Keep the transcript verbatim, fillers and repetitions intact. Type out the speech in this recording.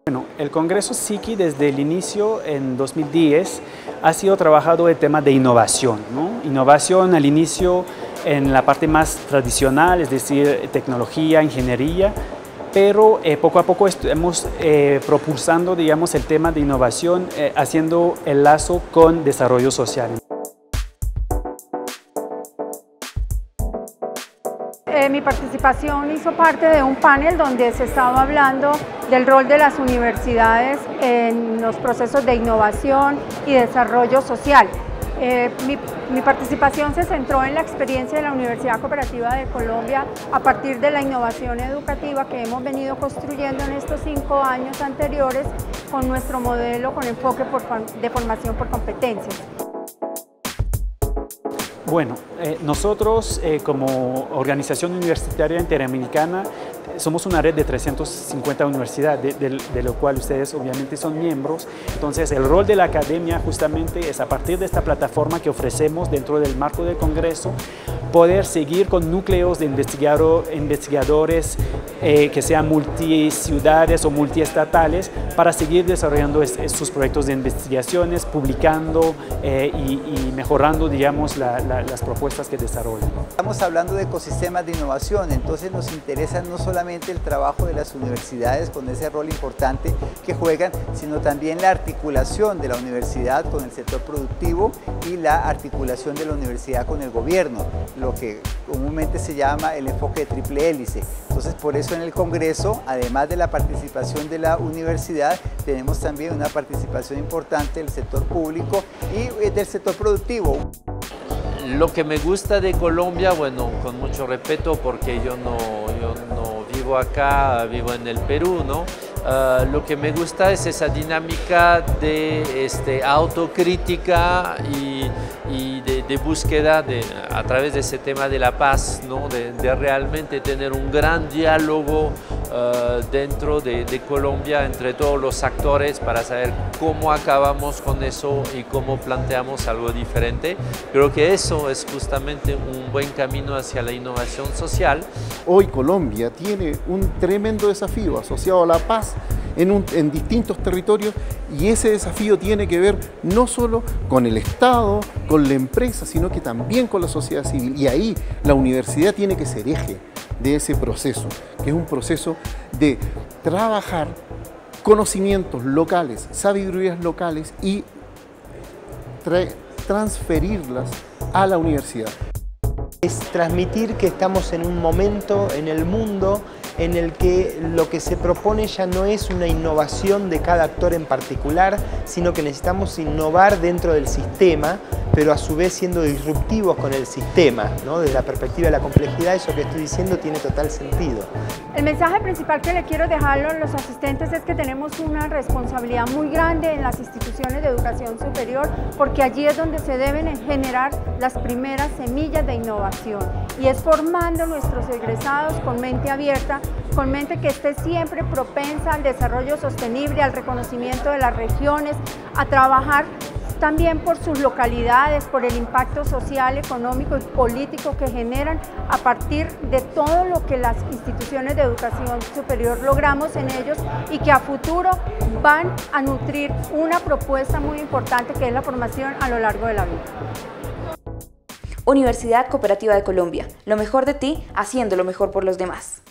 Bueno, el Congreso S I C I desde el inicio, en dos mil diez, ha sido trabajado el tema de innovación, ¿no? Innovación al inicio en la parte más tradicional, es decir, tecnología, ingeniería, pero eh, poco a poco estamos eh, propulsando, digamos, el tema de innovación, eh, haciendo el lazo con desarrollo social. Eh, mi participación hizo parte de un panel donde se estaba hablando del rol de las universidades en los procesos de innovación y desarrollo social. Eh, mi, mi participación se centró en la experiencia de la Universidad Cooperativa de Colombia a partir de la innovación educativa que hemos venido construyendo en estos cinco años anteriores con nuestro modelo con enfoque por, de formación por competencias. Bueno, eh, nosotros eh, como Organización Universitaria Interamericana somos una red de trescientas cincuenta universidades, de, de, de lo cual ustedes obviamente son miembros. Entonces el rol de la academia justamente es, a partir de esta plataforma que ofrecemos dentro del marco del Congreso, poder seguir con núcleos de investigador, investigadores eh, que sean multiciudades o multiestatales para seguir desarrollando es, sus proyectos de investigaciones, publicando eh, y, y mejorando, digamos, la, la, las propuestas que desarrollan. Estamos hablando de ecosistemas de innovación, entonces nos interesa no solamente el trabajo de las universidades con ese rol importante que juegan, sino también la articulación de la universidad con el sector productivo y la articulación de la universidad con el gobierno, lo que comúnmente se llama el enfoque de triple hélice. Entonces, por eso en el Congreso, además de la participación de la universidad, tenemos también una participación importante del sector público y del sector productivo. Lo que me gusta de Colombia, bueno, con mucho respeto porque yo no, yo no vivo acá, vivo en el Perú, ¿no? Uh, lo que me gusta es esa dinámica de este, autocrítica y, y de, de búsqueda de, a través de ese tema de la paz, ¿no? de, de realmente tener un gran diálogo uh, dentro de, de Colombia entre todos los actores para saber cómo acabamos con eso y cómo planteamos algo diferente. Creo que eso es justamente un buen camino hacia la innovación social. Hoy Colombia tiene un tremendo desafío asociado a la paz En, un, en distintos territorios, y ese desafío tiene que ver no solo con el Estado, con la empresa, sino que también con la sociedad civil, y ahí la universidad tiene que ser eje de ese proceso, que es un proceso de trabajar conocimientos locales, sabidurías locales y tra transferirlas a la universidad. Es transmitir que estamos en un momento en el mundo en el que lo que se propone ya no es una innovación de cada actor en particular, sino que necesitamos innovar dentro del sistema, pero a su vez siendo disruptivos con el sistema, ¿no? Desde la perspectiva de la complejidad, eso que estoy diciendo tiene total sentido. El mensaje principal que le quiero dejar a los asistentes es que tenemos una responsabilidad muy grande en las instituciones de educación superior, porque allí es donde se deben generar las primeras semillas de innovación, y es formando a nuestros egresados con mente abierta, con mente que esté siempre propensa al desarrollo sostenible, al reconocimiento de las regiones, a trabajar también por sus localidades, por el impacto social, económico y político que generan a partir de todo lo que las instituciones de educación superior logramos en ellos, y que a futuro van a nutrir una propuesta muy importante que es la formación a lo largo de la vida. Universidad Cooperativa de Colombia, lo mejor de ti haciendo lo mejor por los demás.